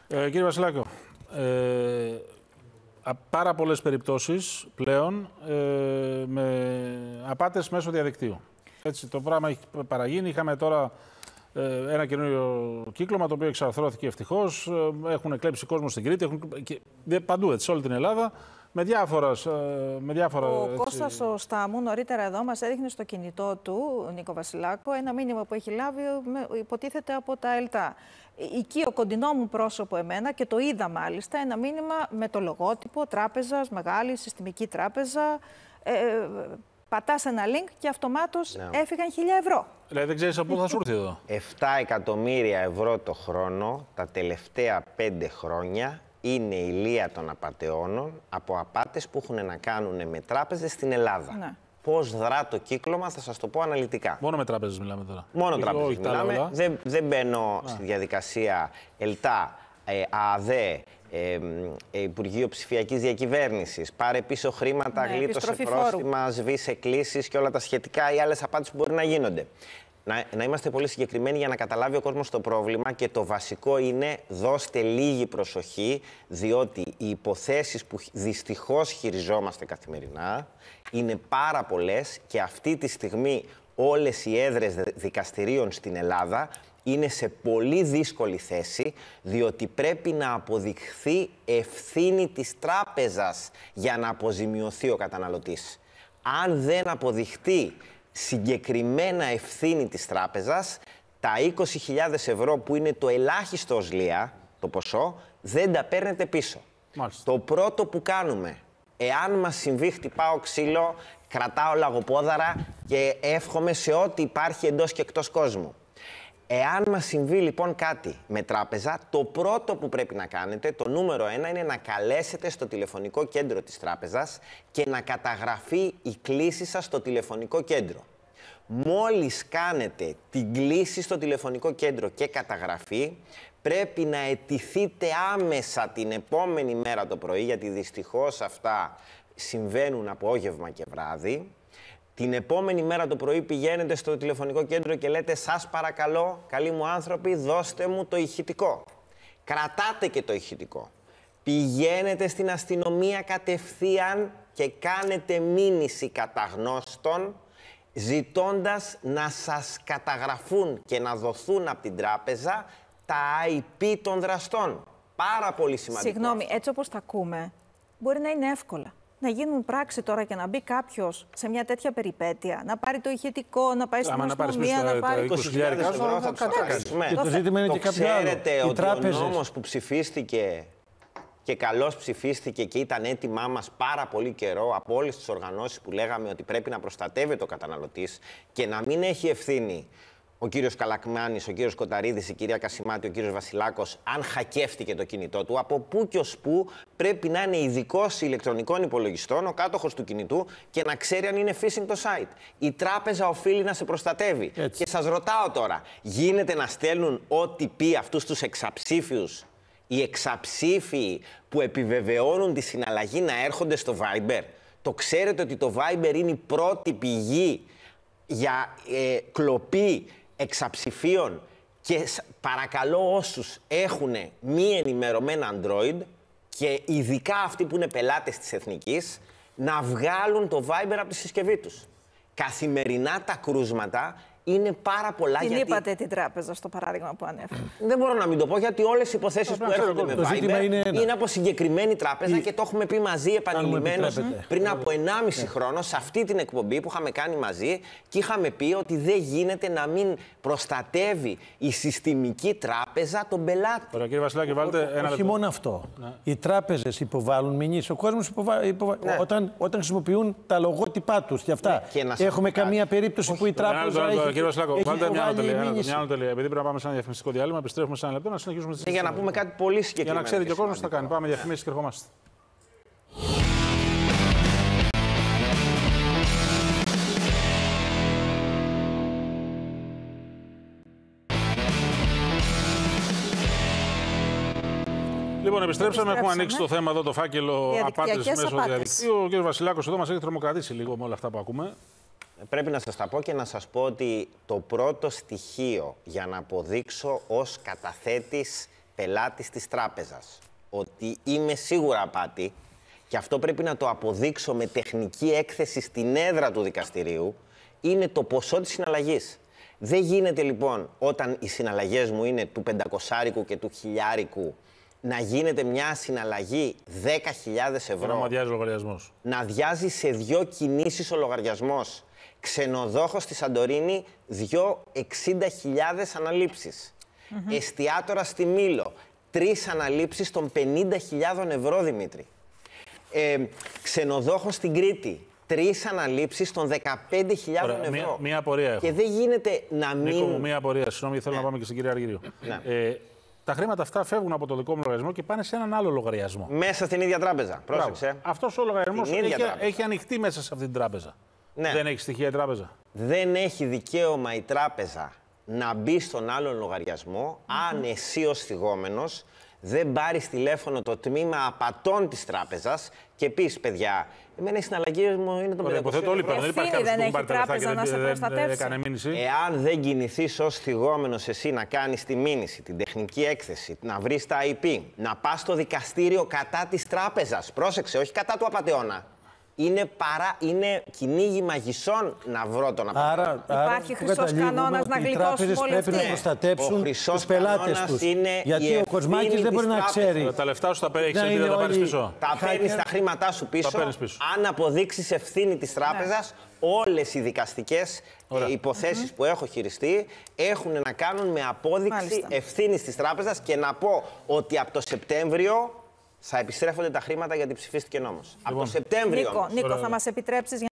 Κύριε Βασιλάκο, πάρα πολλές περιπτώσεις πλέον με απάτες μέσω διαδικτύου. Έτσι, το πράγμα έχει παραγίνει. Είχαμε τώρα ένα καινούριο κύκλωμα το οποίο εξαρθρώθηκε ευτυχώς. Έχουν κλέψει κόσμο στην Κρήτη, παντού έτσι, σε όλη την Ελλάδα. Με διάφορα. Ο Κώστας ο Στάμου νωρίτερα εδώ μας έδειχνε στο κινητό του, Νίκο Βασιλάκο, ένα μήνυμα που έχει λάβει, υποτίθεται από τα ΕΛΤΑ. Οικείο κοντινό μου πρόσωπο εμένα και το είδα μάλιστα, ένα μήνυμα με το λογότυπο τράπεζας, μεγάλη συστημική τράπεζα. Πατάς ένα link και αυτομάτως έφυγαν 1.000 ευρώ. Δηλαδή δεν ξέρεις από πού θα σου έρθει εδώ. 7 εκατομμύρια ευρώ το χρόνο τα τελευταία 5 χρόνια είναι η λία των απατεώνων από απάτες που έχουν να κάνουν με τράπεζες στην Ελλάδα. Ναι. Πώς δρά το κύκλωμα θα σας το πω αναλυτικά. Μόνο με τράπεζες μιλάμε τώρα. Μόνο τράπεζες μιλάμε. Δεν μπαίνω στη διαδικασία ΕΛΤΑ, ΑΔΕ, Υπουργείο Ψηφιακής Διακυβέρνησης, πάρε πίσω χρήματα, γλίτωσε πρόστιμα, σβήσε κλήσεις και όλα τα σχετικά ή άλλες απάτες που μπορεί να γίνονται. Να είμαστε πολύ συγκεκριμένοι για να καταλάβει ο κόσμος το πρόβλημα και το βασικό είναι δώστε λίγη προσοχή, διότι οι υποθέσεις που δυστυχώς χειριζόμαστε καθημερινά είναι πάρα πολλές και αυτή τη στιγμή όλες οι έδρες δικαστηρίων στην Ελλάδα είναι σε πολύ δύσκολη θέση, διότι πρέπει να αποδειχθεί ευθύνη της τράπεζας για να αποζημιωθεί ο καταναλωτής. Αν δεν αποδειχτεί συγκεκριμένα ευθύνη της τράπεζας, τα 20.000 ευρώ που είναι το ελάχιστο ως λία, το ποσό, δεν τα παίρνετε πίσω. Μάλιστα. Το πρώτο που κάνουμε, εάν μας συμβεί χτυπάω ξύλο, κρατάω λαγοπόδαρα και εύχομαι σε ό,τι υπάρχει εντός και εκτός κόσμου. Εάν μας συμβεί λοιπόν κάτι με τράπεζα, το πρώτο που πρέπει να κάνετε, το νούμερο 1, είναι να καλέσετε στο τηλεφωνικό κέντρο της τράπεζας και να καταγραφεί η κλήση σας στο τηλεφωνικό κέντρο. Μόλις κάνετε την κλήση στο τηλεφωνικό κέντρο και καταγραφή, πρέπει να αιτηθείτε άμεσα την επόμενη μέρα το πρωί, γιατί δυστυχώς αυτά συμβαίνουν απόγευμα και βράδυ. Την επόμενη μέρα το πρωί πηγαίνετε στο τηλεφωνικό κέντρο και λέτε «Σας παρακαλώ, καλοί μου άνθρωποι, δώστε μου το ηχητικό». Κρατάτε και το ηχητικό. Πηγαίνετε στην αστυνομία κατευθείαν και κάνετε μήνυση κατά γνώστων, ζητώντας να σας καταγραφούν και να δοθούν από την τράπεζα τα IP των δραστών. Πάρα πολύ σημαντικό. Συγγνώμη, έτσι όπως τα ακούμε, μπορεί να είναι εύκολα. Να γίνουν πράξη τώρα και να μπει κάποιος σε μια τέτοια περιπέτεια, να πάρει το ηχητικό, να πάει στην αστυνομία, να πάρει 20.000 ευρώ θα τους κατακάσουμε. Και το ζήτημα είναι και κάποιο άλλο. Ξέρετε ότι ο νόμος που ψηφίστηκε και καλώς ψηφίστηκε και ήταν έτοιμά μας πάρα πολύ καιρό από όλες τις οργανώσεις που λέγαμε ότι πρέπει να προστατεύεται ο καταναλωτής και να μην έχει ευθύνη ο κύριος Καλακμάνης, ο κύριος Κοταρίδης, η κυρία Κασιμάτη, ο κύριος Βασιλάκος, αν χακεύτηκε το κινητό του, από πού και ως πού πρέπει να είναι ειδικός ηλεκτρονικών υπολογιστών, ο κάτοχος του κινητού και να ξέρει αν είναι phishing το site. Η τράπεζα οφείλει να σε προστατεύει. Έτσι. Και σας ρωτάω τώρα, γίνεται να στέλνουν OTP αυτούς τους εξαψήφιους, οι εξαψήφιοι που επιβεβαιώνουν τη συναλλαγή να έρχονται στο Viber? Το ξέρετε ότι το Viber είναι η πρώτη πηγή για κλοπή εξαψηφίων και παρακαλώ όσους έχουν μη ενημερωμένα Android και ειδικά αυτοί που είναι πελάτες της Εθνικής να βγάλουν το Viber από τη συσκευή τους. Καθημερινά τα κρούσματα είναι πάρα πολλά. Την είπατε την τράπεζα στο παράδειγμα που ανέφερα. Δεν μπορώ να μην το πω, γιατί όλες οι υποθέσεις που έρχονται με Viber είναι από συγκεκριμένη τράπεζα και το έχουμε πει μαζί επανειλημμένως πριν από 1,5 χρόνο σε αυτή την εκπομπή που είχαμε κάνει μαζί και είχαμε πει ότι δεν γίνεται να μην προστατεύει η συστημική τράπεζα τον πελάτη. Ωραία, κύριε Βασιλάκη, βάλτε ένα λεπτό. Όχι μόνο αυτό. Οι τράπεζες υποβάλλουν μηνύσεις. Ο κόσμος όταν χρησιμοποιούν τα λογότυπά τους και αυτά. Έχουμε καμία περίπτωση που η τράπεζα έχει. Κύριε Βασιλάκο, βάλτε μια άλλη τελεία. Επειδή πρέπει να πάμε σε ένα διαφημιστικό διάλειμμα, επιστρέφουμε σε ένα λεπτό να συνεχίσουμε τις για να πούμε κάτι πολύ συγκεκριμένο. Για να ξέρει και ο κόσμος τι θα κάνει. Πάμε διαφημίσεις και ερχόμαστε. Λοιπόν, επιστρέψαμε. Έχουμε ανοίξει το θέμα εδώ, το φάκελο απάτες μέσω διαδικτύου. Ο κ. Βασιλάκος εδώ μας έχει τρομοκρατήσει λίγο με όλα αυτά που ακούμε. Πρέπει να σας τα πω και να σας πω ότι το πρώτο στοιχείο για να αποδείξω ως καταθέτης πελάτης της τράπεζας ότι είμαι σίγουρα απάτη και αυτό πρέπει να το αποδείξω με τεχνική έκθεση στην έδρα του δικαστηρίου, είναι το ποσό της συναλλαγής. Δεν γίνεται λοιπόν όταν οι συναλλαγές μου είναι του 500 και του 1000 να γίνεται μια συναλλαγή 10.000 ευρώ. Να αδειάζει ο λογαριασμός. Να αδειάζει σε 2 κινήσεις ο λογαριασμός. Ξενοδόχος στη Σαντορίνη, 60.000 αναλήψεις. Εστιατόρα στη Μήλο, 3 αναλήψεις των 50.000 ευρώ, Δημήτρη. Ξενοδόχος στην Κρήτη, 3 αναλήψεις των 15.000 ευρώ. Μία απορία έχω. Και δεν γίνεται να μην... Νίκο μου, μία απορία. Συγγνώμη, θέλω να πάμε και στην κυρία Αργυρίου. Τα χρήματα αυτά φεύγουν από το δικό μου λογαριασμό και πάνε σε έναν άλλο λογαριασμό. Μέσα στην ίδια τράπεζα. Πρόσεξε. Αυτός ο λογαριασμός έχει ανοιχτεί μέσα σε αυτή την τράπεζα. Ναι. Δεν έχει στοιχεία η τράπεζα. Δεν έχει δικαίωμα η τράπεζα να μπει στον άλλον λογαριασμό αν εσύ ως θυγόμενος δεν πάρεις τηλέφωνο το τμήμα απατών της τράπεζας και πεις, παιδιά, εμένα οι συναλλαγές μου είναι το 500 ευρώ. Δεν υπάρχει κάποιος που πάρει τα λεφτά να σε προστατεύσει. Εάν δεν κινηθείς ως θυγόμενος εσύ να κάνεις τη μήνυση, την τεχνική έκθεση, να βρεις τα IP, να πας στο δικαστήριο κατά της τράπεζας, πρόσεξε, όχι κατά του απατεώνα. Είναι κυνήγι μαγισσών να βρω τον απατεώνα. Υπάρχει χρυσός κανόνας να γλιτώσουν όλοι αυτοί. Πρέπει να προστατέψουν τους πελάτες τους. Γιατί ο Κοσμάκης δεν μπορεί να ξέρει. Τα λεφτά σου τα παίρνεις και τα πάρεις πίσω. Τα παίρνεις τα χρήματά σου πίσω. Αν αποδείξεις ευθύνη της τράπεζας, όλες οι δικαστικές υποθέσεις που έχω χειριστεί έχουν να κάνουν με απόδειξη ευθύνης της τράπεζας και να πω ότι από το Σεπτέμβριο θα επιστρέφονται τα χρήματα γιατί ψηφίστηκε νόμος. Από το Σεπτέμβριο. Νίκο, θα μας επιτρέψεις